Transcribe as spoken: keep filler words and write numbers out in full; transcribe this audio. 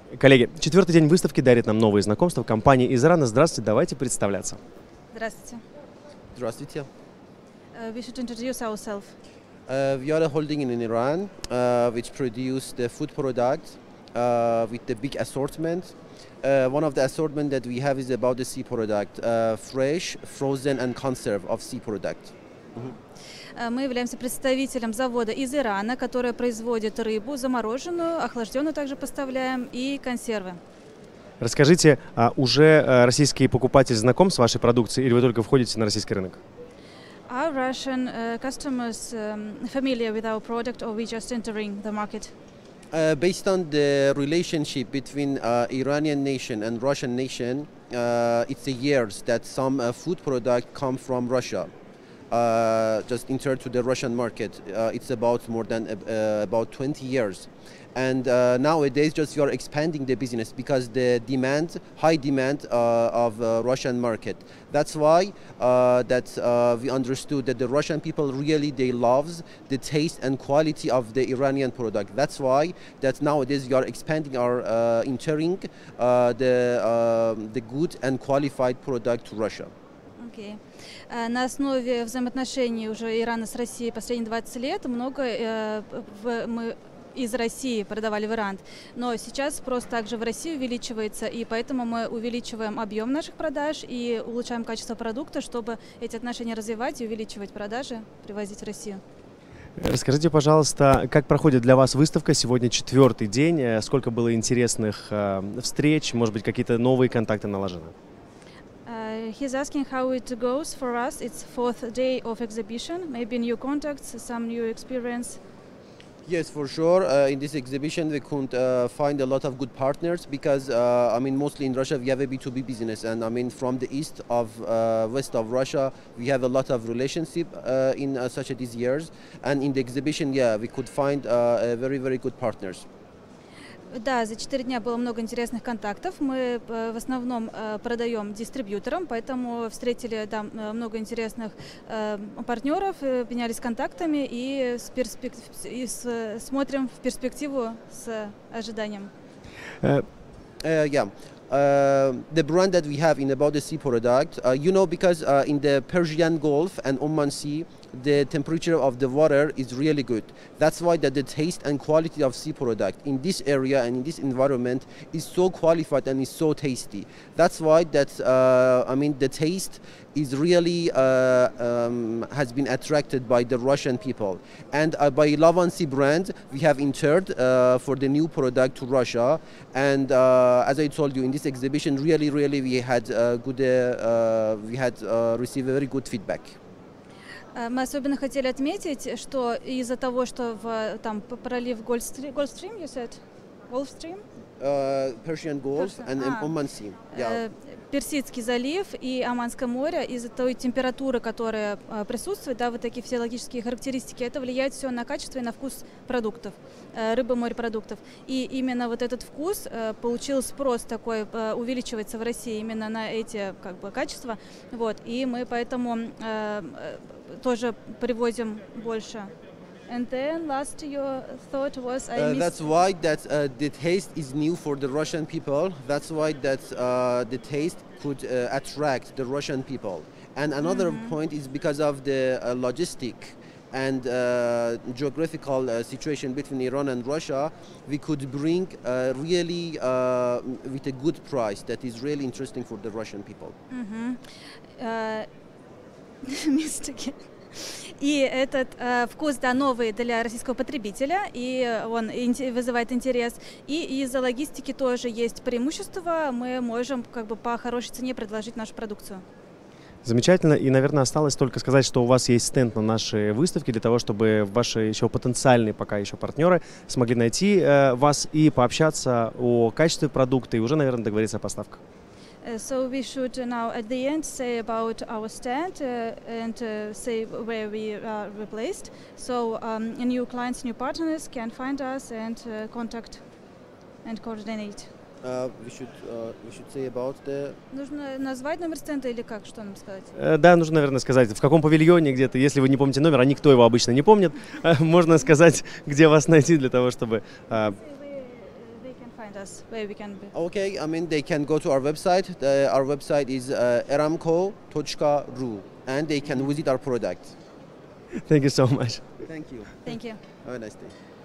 Коллеги, четвертый день выставки дарит нам новые знакомства. Компания из Ирана. Здравствуйте, давайте представляться. Здравствуйте. Здравствуйте. Uh, we should introduce ourselves. Uh, we are a holding in Iran, uh, which produce the food product uh, with the big assortment. Uh, one of the assortment that we have is about the sea product, uh, fresh, frozen, and conserve of sea product. Mm-hmm. Мы являемся представителем завода из Ирана, который производит рыбу замороженную, охлажденную также поставляем и консервы. Расскажите, а уже российский покупатель знаком с вашей продукцией или вы только входите на российский рынок? Are Russian uh, customers um, familiar with our product, or we just entering the market? Uh, based on the relationship between uh, Iranian nation and Russian nation, uh, it's a years that some uh, food product come from Russia. Uh, just entered to the Russian market. Uh, it's about more than uh, about twenty years, and uh, nowadays just we are expanding the business because the demand, high demand uh, of uh, Russian market. That's why uh, that uh, we understood that the Russian people really they loves the taste and quality of the Iranian product. That's why that nowadays we are expanding our uh, entering uh, the uh, the good and qualified product to Russia. Okay. На основе взаимоотношений уже Ирана с Россией последние двадцать лет много э, в, мы из России продавали в Иран, но сейчас спрос также в России увеличивается, и поэтому мы увеличиваем объем наших продаж и улучшаем качество продукта, чтобы эти отношения развивать и увеличивать продажи, привозить в Россию. Расскажите, пожалуйста, как проходит для вас выставка? Сегодня четвертый день. Сколько было интересных э, встреч? Может быть, какие-то новые контакты налажены? Uh, he's asking how it goes for us. It's fourth day of exhibition. Maybe new contacts, some new experience. Yes, for sure. Uh, in this exhibition, we could uh, find a lot of good partners because uh, I mean, mostly in Russia we have a B two B business, and I mean, from the east of uh, west of Russia, we have a lot of relationship uh, in uh, such a these years. And in the exhibition, yeah, we could find uh, a very very good partners. Да, за четыре дня было много интересных контактов. Мы в основном продаем дистрибьюторам, поэтому встретили там много интересных партнеров, менялись контактами и, с перспек... и с... смотрим в перспективу с ожиданием. Uh, uh, yeah. Uh, the brand that we have in about the sea product, uh, you know, because uh, in the Persian Gulf and Oman Sea, the temperature of the water is really good. That's why that the taste and quality of sea product in this area and in this environment is so qualified and is so tasty. That's why that uh, I mean the taste is really uh, um, has been attracted by the Russian people. And uh, by Lavan Sea brand, we have entered uh, for the new product to Russia. And uh, as I told you, in this exhibition, really, really, we had uh, good, uh, we had uh, received very good feedback. Мы особенно хотели отметить, что из-за того, что в там пролив Gulfstream, Gulfstream, you said, Gulfstream? Uh, Persian Gulf and а, Oman Sea. Yeah. Персидский залив и Оманское море, из-за той температуры, которая присутствует, да, вот такие физиологические характеристики, это влияет все на качество и на вкус продуктов, рыбы, морепродуктов. И именно вот этот вкус получил спрос такой, увеличивается в России именно на эти как бы качества, вот, и мы поэтому тоже привозим больше. And then last your thought was I uh, missed. That's why that uh, the taste is new for the Russian people. That's why that uh, the taste could uh, attract the Russian people. And another mm-hmm. point is because of the uh, logistic and uh, geographical uh, situation between Iran and Russia, we could bring uh, really uh, with a good price that is really interesting for the Russian people. Mm-hmm. uh, missed again. И этот э, вкус, да, новый для российского потребителя, и он вызывает интерес. И из-за логистики тоже есть преимущество, мы можем как бы по хорошей цене предложить нашу продукцию. Замечательно. И, наверное, осталось только сказать, что у вас есть стенд на нашей выставке для того, чтобы ваши еще потенциальные пока еще партнеры смогли найти э, вас и пообщаться о качестве продукта и уже, наверное, договориться о поставках. So we should now at the end say about our stand uh, and uh, say where we are replaced. So um, new clients, new partners can find us and uh, contact and coordinate. Uh, we should uh, we should say about the. Нужно назвать номер стенда или как, что нам сказать? Uh, да, нужно, наверное, сказать, в каком павильоне где-то, если вы не помните номер, а никто его обычно не помнит, uh, можно сказать, где вас найти для того, чтобы. Uh, find us, where we can be. Okay, I mean they can go to our website. The, our website is uh, aramco dot ru and they can visit our product. Thank you so much. Thank you. Thank you. Have a nice day.